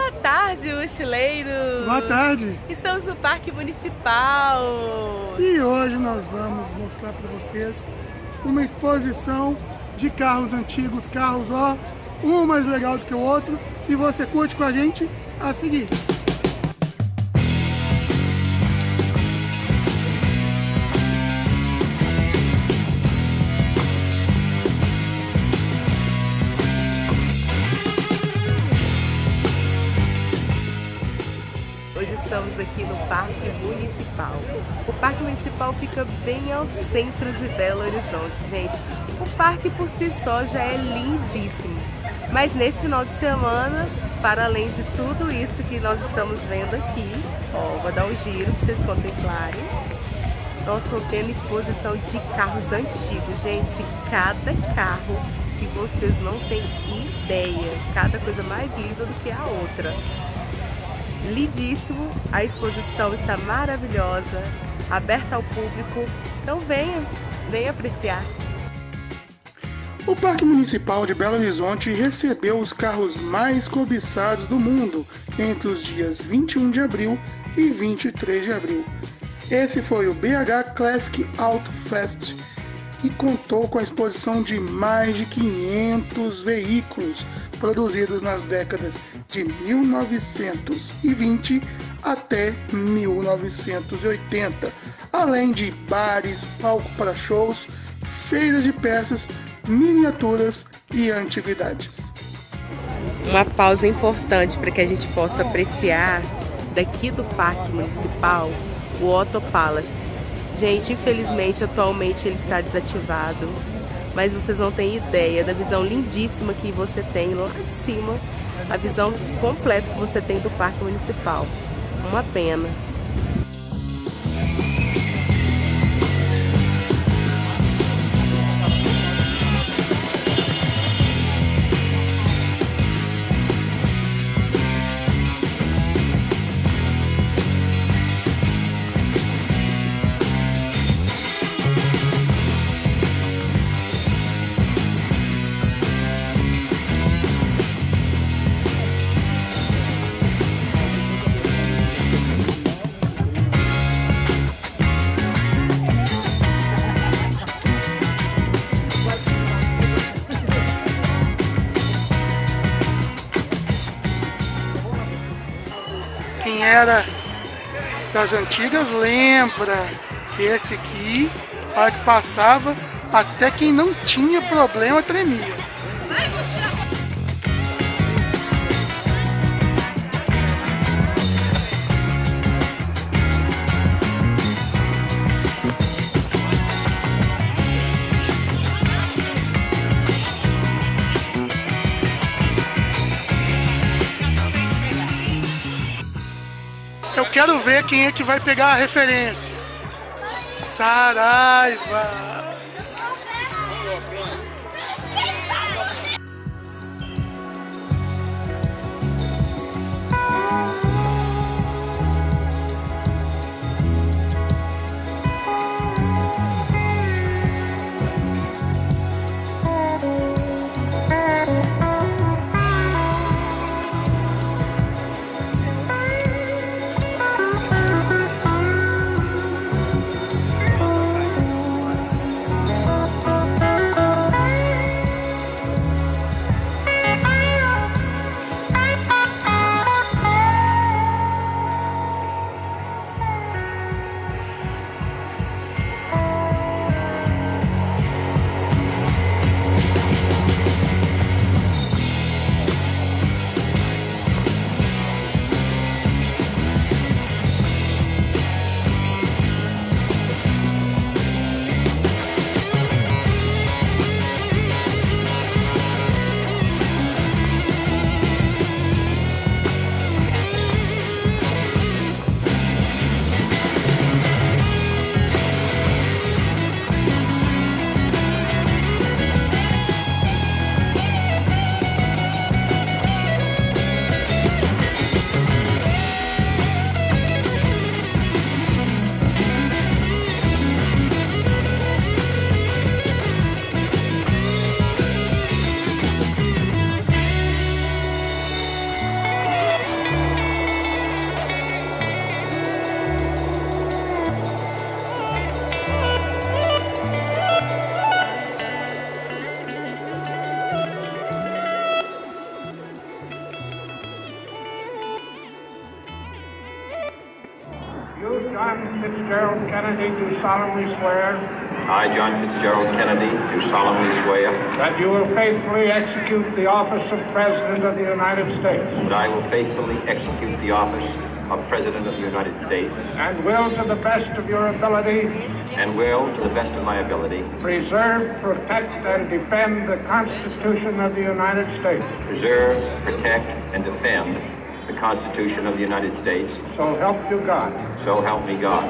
Boa tarde, mochileiros! Boa tarde! Estamos no Parque Municipal! E hoje nós vamos mostrar para vocês uma exposição de carros antigos, carros um mais legal do que o outro, e você curte com a gente a seguir. Hoje estamos aqui no Parque Municipal. O Parque Municipal fica bem ao centro de Belo Horizonte, gente. O parque por si só já é lindíssimo. Mas nesse final de semana, para além de tudo isso que nós estamos vendo aqui, vou dar um giro para vocês contemplarem. Nós estamos tendo exposição de carros antigos, gente. Cada carro que vocês não têm ideia. Cada coisa mais linda do que a outra. Lindíssimo, a exposição está maravilhosa, aberta ao público, então venha apreciar. O Parque Municipal de Belo Horizonte recebeu os carros mais cobiçados do mundo entre os dias 21 de abril e 23 de abril. Esse foi o BH Classic Auto Fest, que contou com a exposição de mais de 500 veículos produzidos nas décadas de 1920 até 1980, além de bares, palco para shows, feiras de peças, miniaturas e antiguidades. Uma pausa importante para que a gente possa apreciar daqui do Parque Municipal o Otto Palace. Gente, infelizmente, atualmente ele está desativado, mas vocês não têm ideia da visão lindíssima que você tem lá de cima, a visão completa que você tem do Parque Municipal. Uma pena. Quem era das antigas lembra que esse aqui, a hora que passava, até quem não tinha problema tremia. Eu quero ver quem é que vai pegar a referência. Saraiva! John Fitzgerald Kennedy, do solemnly swear. I, John Fitzgerald Kennedy, do solemnly swear that you will faithfully execute the office of President of the United States. that I will faithfully execute the office of President of the United States And will, to the best of your ability, and will, to the best of my ability, preserve, protect, and defend the Constitution of the United States. preserve, protect, and defend the Constitution of the United States. So help you God. So help me God.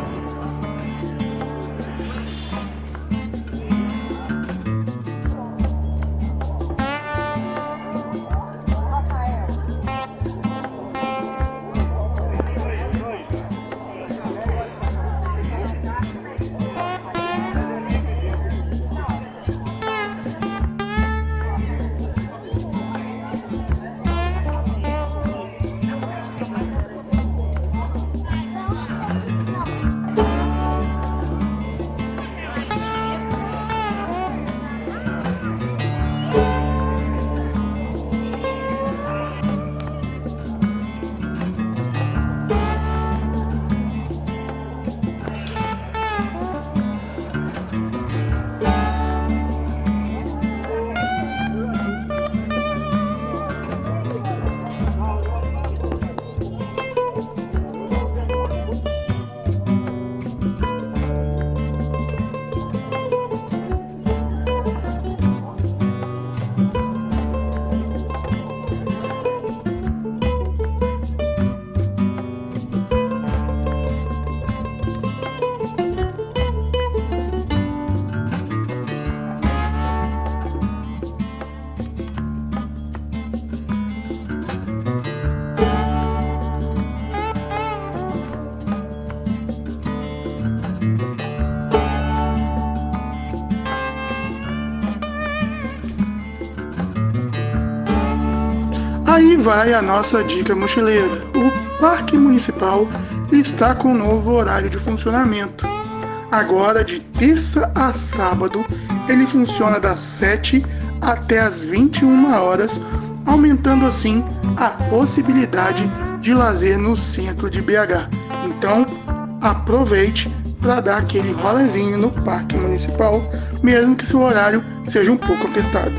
Aí vai a nossa dica mochileira. O Parque Municipal está com um novo horário de funcionamento. Agora, de terça a sábado, ele funciona das 7 até as 21 horas, aumentando assim a possibilidade de lazer no centro de BH. Então, aproveite para dar aquele rolezinho no Parque Municipal, mesmo que seu horário seja um pouco apertado.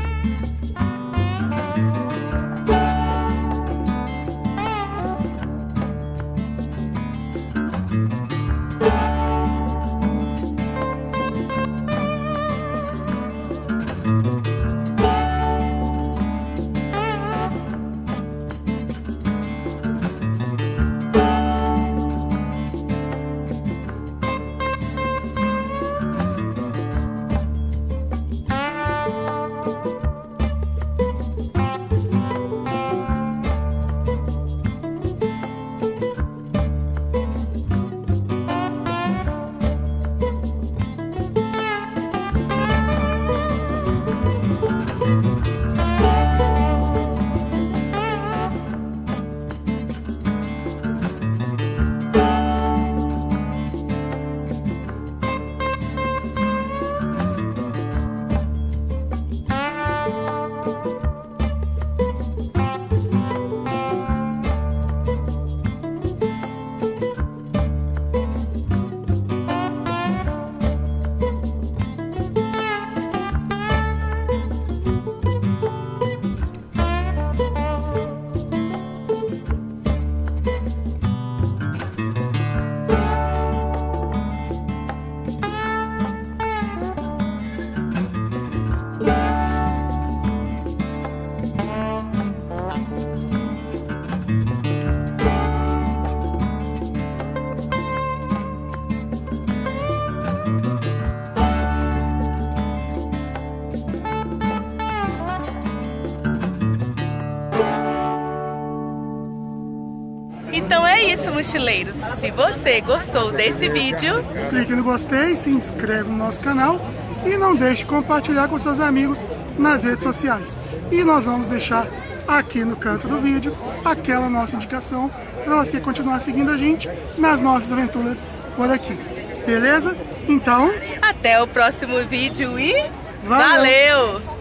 Então é isso, mochileiros. Se você gostou desse vídeo, clique no gostei, se inscreve no nosso canal e não deixe de compartilhar com seus amigos nas redes sociais. E nós vamos deixar aqui no canto do vídeo aquela nossa indicação para você continuar seguindo a gente nas nossas aventuras por aqui. Beleza? Então, até o próximo vídeo e valeu! valeu!